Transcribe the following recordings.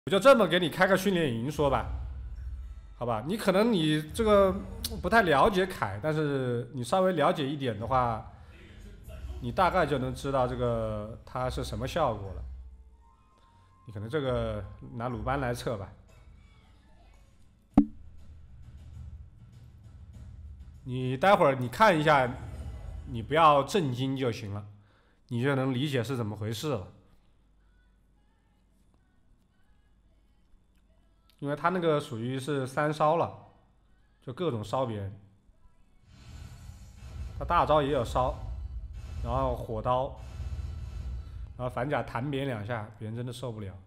我就这么给你开个训练营说吧，好吧？你可能你这个不太了解凯，但是你稍微了解一点的话，你大概就能知道这个它是什么效果了。你可能这个拿鲁班来测吧。你待会儿你看一下，你不要震惊就行了，你就能理解是怎么回事了。因为他那个属于是三烧了，就各种烧别人。他大招也有烧，然后火刀，然后反甲弹别人两下，别人真的受不了。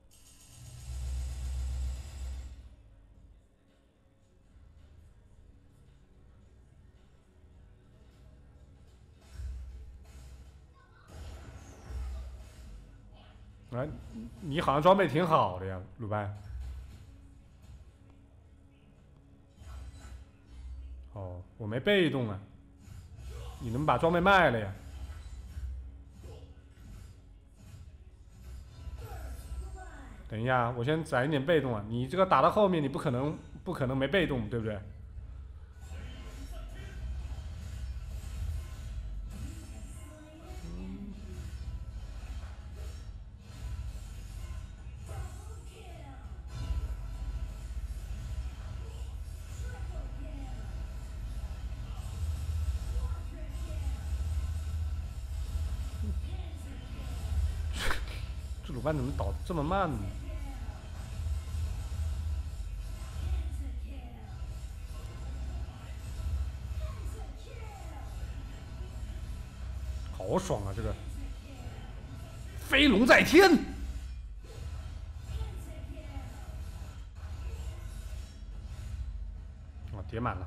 哎，你好像装备挺好的呀，鲁班。哦，我没被动啊，你能把装备卖了呀？等一下，我先攒一点被动啊。你这个打到后面，你不可能没被动，对不对？这鲁班怎么倒这么慢呢？好爽啊！这个飞龙在天，哦，叠满了。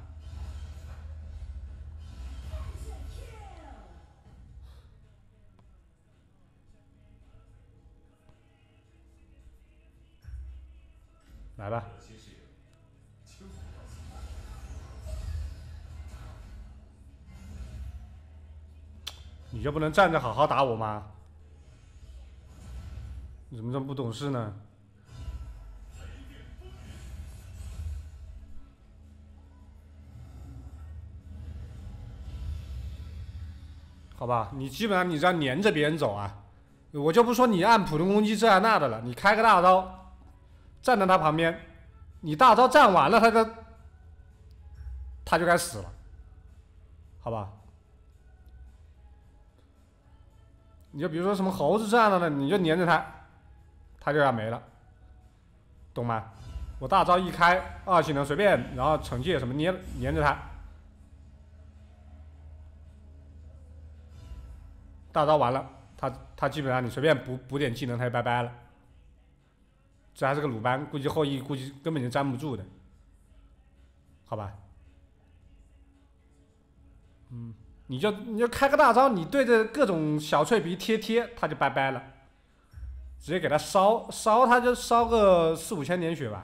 来吧，你就不能站着好好打我吗？你怎么这么不懂事呢？好吧，你基本上你这样黏着别人走啊。我就不说你按普通攻击这样那的了，你开个大招，站在他旁边，你大招站完了，他就该死了，好吧？你就比如说什么猴子这样的呢，你就黏着他，他就要没了，懂吗？我大招一开，二技能随便，然后惩戒什么黏着他，大招完了，他基本上你随便补点技能，他就拜拜了。这还是个鲁班，估计后羿估计根本就站不住的，好吧？你就开个大招，你对着各种小脆皮贴，他就拜拜了，直接给他烧，他就烧个4、5千点血吧。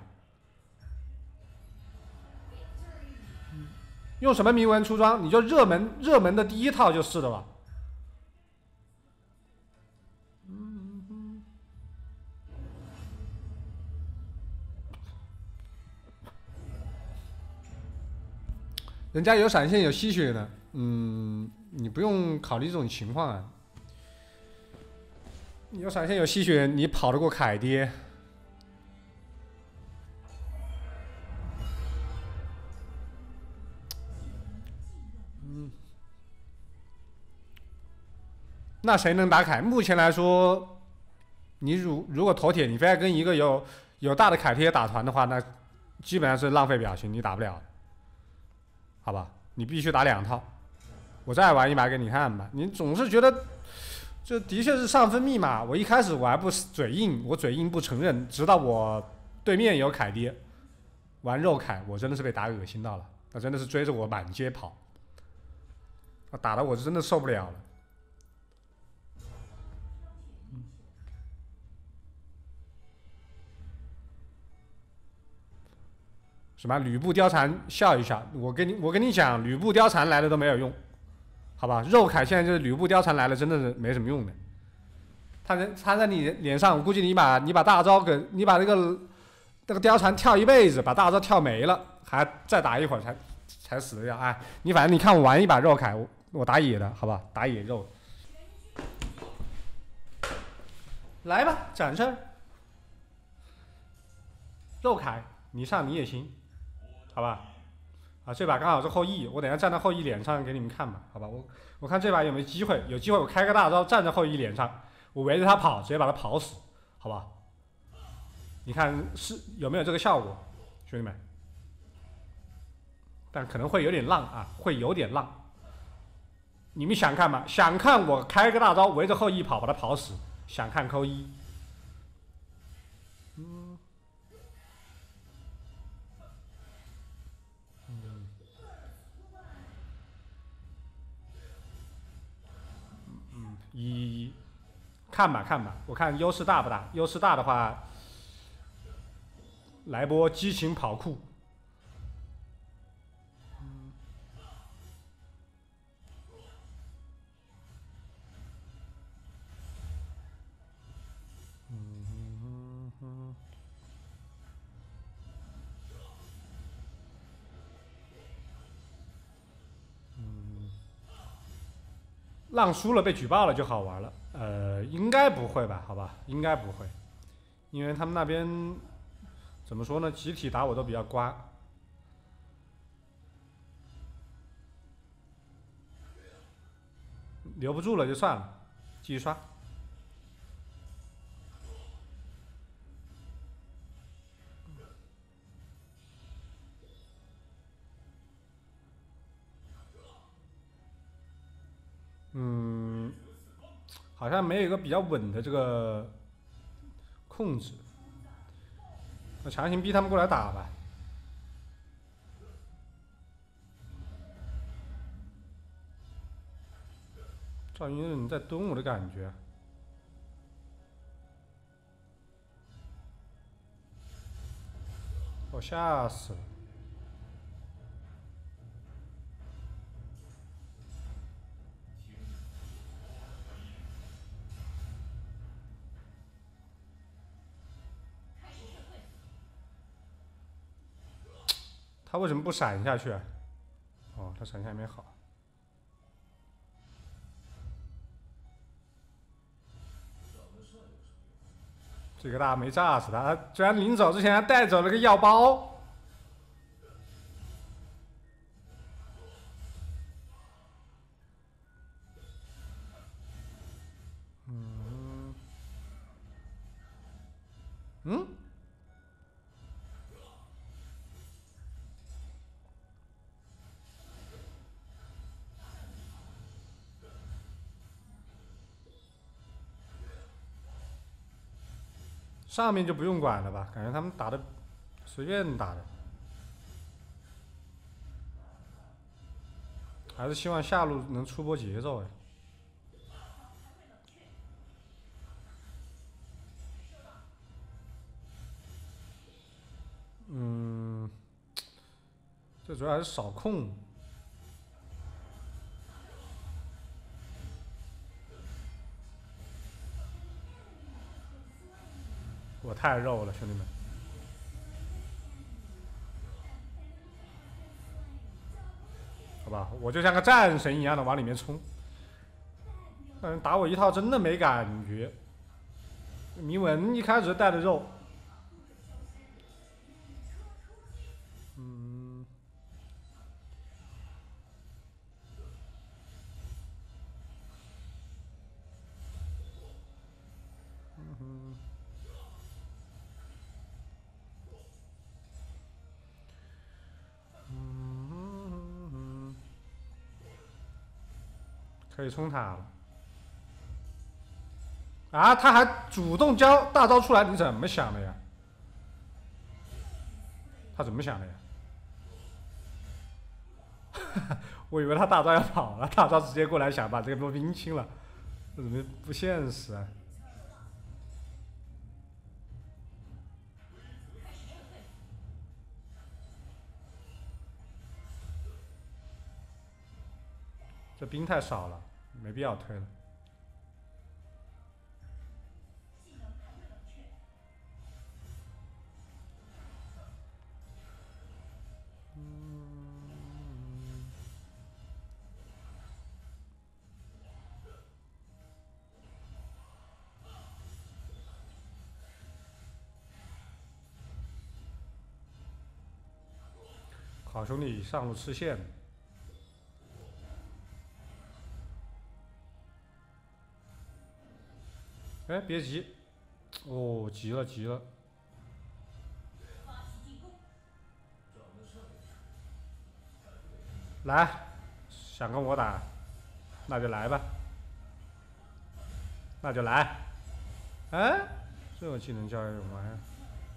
用什么铭文出装？你就热门的第一套就是的了。人家有闪现有吸血的，你不用考虑这种情况啊。你有闪现有吸血，你跑得过凯爹？那谁能打凯？目前来说，你如果头铁，你非要跟一个有大的凯贴打团的话，那基本上是浪费表情，你打不了，好吧？你必须打2套。我再玩一把给你看吧。你总是觉得这的确是上分密码。我一开始我还不嘴硬，我嘴硬不承认，直到我对面有凯爹玩肉凯，我真的是被打恶心到了。他真的是追着我满街跑，打得我真的受不了了。什么吕布貂蝉笑一笑？我跟你讲，吕布貂蝉来了都没有用，好吧？肉凯现在就是吕布貂蝉来了，真的是没什么用的。 他在你脸上，我估计你把大招给你把那个貂蝉跳一辈子，把大招跳没了，还再打一会儿才死得掉。哎，你反正你看我玩一把肉铠，我打野的好吧，打野肉。来吧，展示。肉铠，你上你也行，好吧？啊，这把刚好是后羿，我等下站在后羿脸上给你们看吧，好吧？我看这把有没有机会，有机会我开个大招站在后羿脸上，我围着他跑，直接把他跑死，好吧？你看是有没有这个效果，兄弟们？但可能会有点浪啊，会有点浪。你们想看吗？想看我开个大招围着后羿跑，把他跑死，想看扣一。一，看吧看吧，我看优势大不大？优势大的话，来波激情跑酷。浪输了被举报了就好玩了。应该不会吧？好吧，应该不会，因为他们那边怎么说呢？集体打我都比较乖，留不住了就算了，继续刷。好像没有一个比较稳的这个控制，那强行逼他们过来打吧。赵云有点在蹲我的感觉。我吓死了！他为什么不闪下去啊？哦，他闪下没好。这个大没炸死他，居然临走之前还带走了个药包。上面就不用管了吧？感觉他们打的随便打的，还是希望下路能出波节奏哎。这主要还是少控。我太肉了，兄弟们！好吧，我就像个战神一样的往里面冲。打我一套真的没感觉。铭文一开始带的肉，可以冲塔了。啊，他还主动交大招出来，你怎么想的呀？他怎么想的呀？我以为他大招要跑了，大招直接过来想把这个罗宾清了，这怎么不现实啊？这兵太少了，没必要推了。 好兄弟上路吃线。哎，别急，哦，急了急了，来，想跟我打，那就来吧，那就来。哎，这个技能叫什么玩意儿？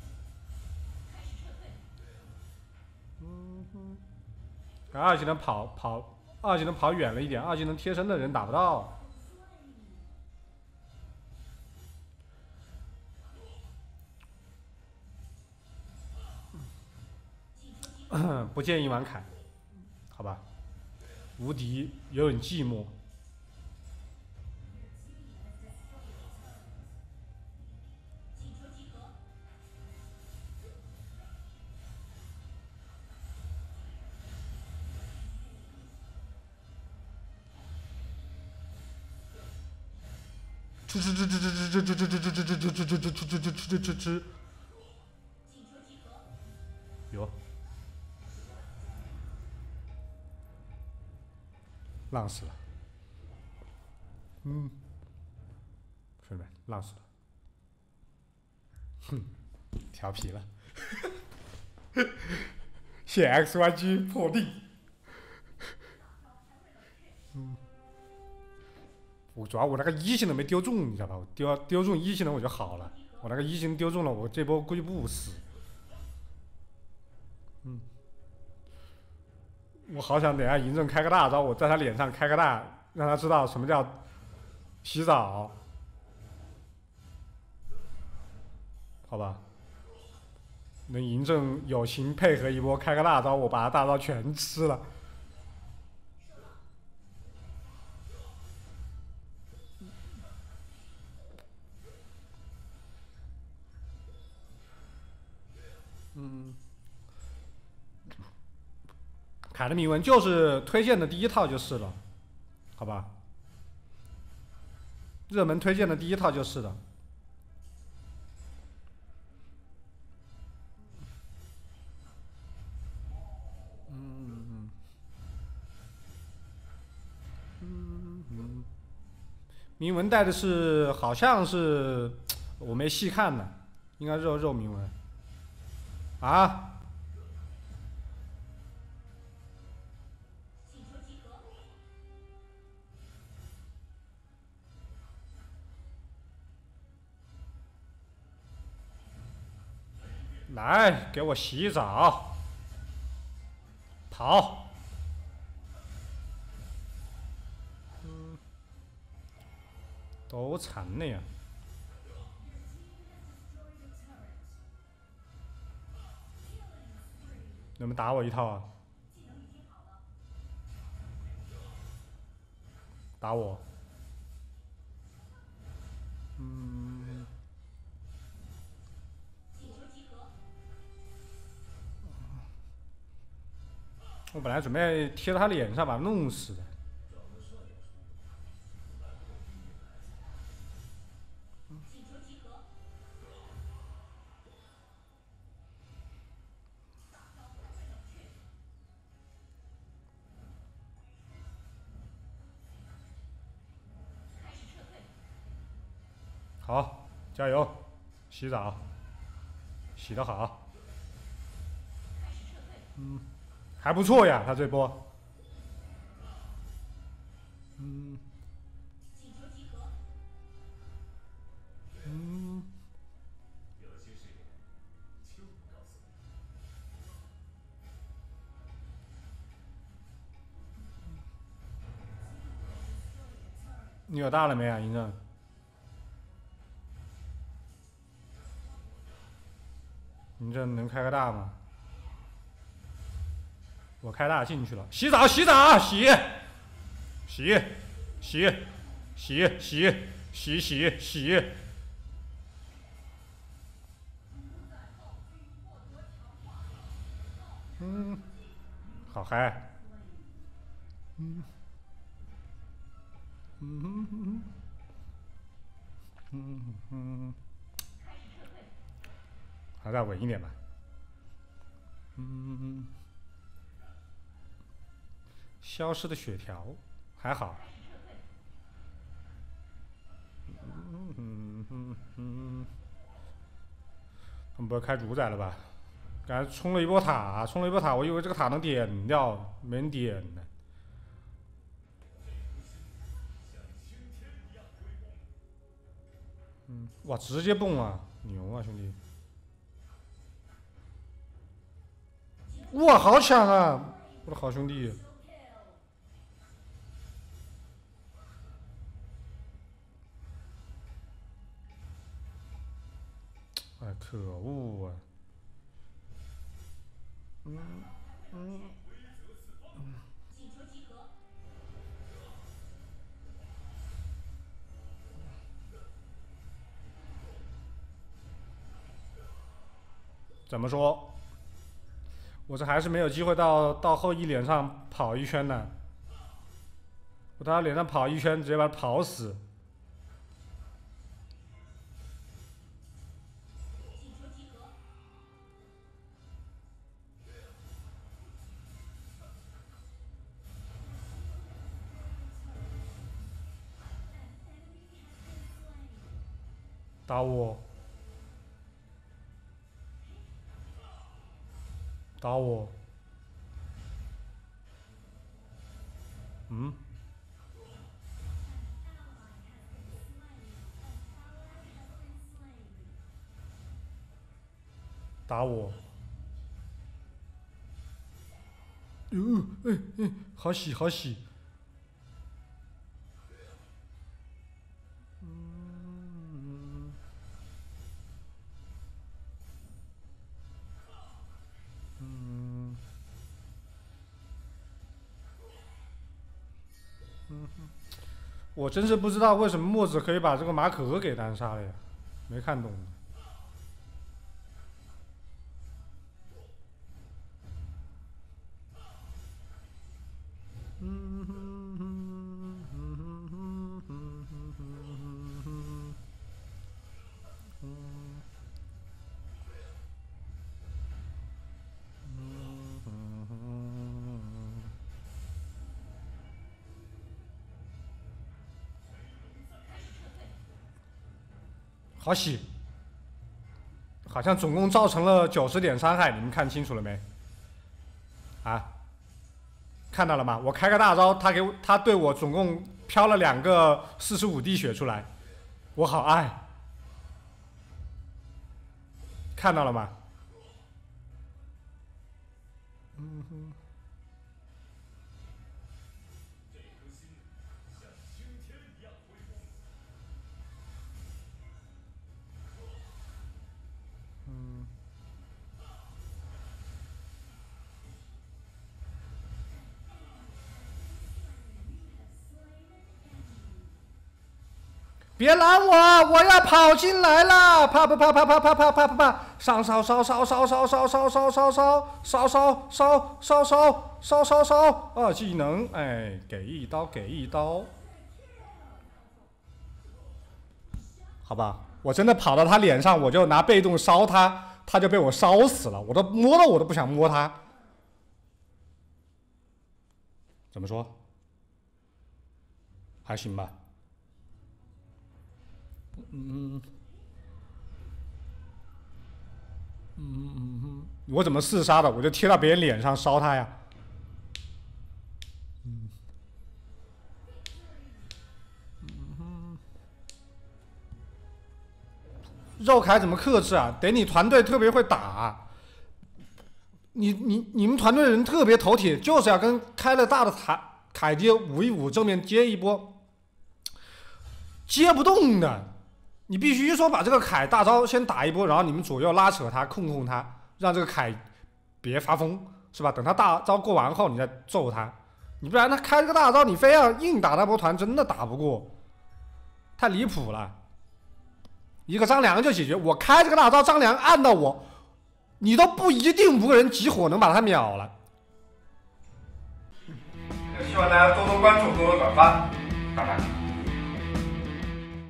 二技能二技能跑远了一点，二技能贴身的人打不到。不建议玩凯，好吧？无敌有点寂寞。吃，有，浪死了。嗯，兄弟们，浪死了。哼，调皮了。谢 XYG 破地。我主要我那个一技能没丢中，你知道吧？我丢中一技能我就好了。我那个一技能丢中了，我这波估计不死。我好想等下嬴政开个大招，我在他脸上开个大，让他知道什么叫洗澡，好吧？能嬴政友情配合一波开个大招，我把他大招全吃了。凯的铭文就是推荐的第一套就是了，好吧？热门推荐的第一套就是了。铭文带的是好像是我没细看呢，应该肉铭文啊。来，给我洗澡，跑！都残了呀！能不能打我一套啊？打我！我本来准备贴他脸上把他弄死的。好，加油！洗澡，洗得好。还不错呀，他这波。你有大了没啊，嬴政？嬴政能开个大吗？我开大进去了，洗澡，洗澡，洗，洗，洗，洗，洗，洗，洗，洗。好嗨。还再稳一点吧。 消失的血条，还好。他们不会开主宰了吧？刚才冲了一波塔，我以为这个塔能点掉，没人点呢。哇，直接蹦啊，牛啊，兄弟！哇，好抢啊，我的好兄弟！哎，可恶啊！怎么说？我这还是没有机会到后羿脸上跑一圈呢。我到他脸上跑一圈，直接把他跑死。打我！打我！打我！好喜好喜！我真是不知道为什么墨子可以把这个马可儿给单杀了呀，没看懂。好喜，好像总共造成了90点伤害，你们看清楚了没？啊，看到了吗？我开个大招，他对我总共飘了2个45滴血出来，我好爱。看到了吗？别拦我！我要跑进来了！啪啪啪啪啪啪啪啪啪啪！上烧烧烧烧烧烧烧烧烧烧烧烧烧烧烧烧！二技能，哎，给一刀，给一刀，好吧，我真的跑到他脸上，我就拿被动烧他，他就被我烧死了。我都摸了，我都不想摸他。怎么说？还行吧。我怎么4杀的？我就贴到别人脸上烧他呀。肉凯怎么克制啊？得你团队特别会打。你们团队的人特别头铁，就是要跟开了大的凯接5一5，正面接一波，接不动的。你必须说把这个凯大招先打一波，然后你们左右拉扯他，控他，让这个凯别发疯，是吧？等他大招过完后，你再揍他。你不然他开这个大招，你非要硬打那波团，真的打不过，太离谱了。一个张良就解决，我开这个大招，张良按到我，你都不一定5个人集火能把他秒了。 希望大家多多关注，多多转发，拜拜。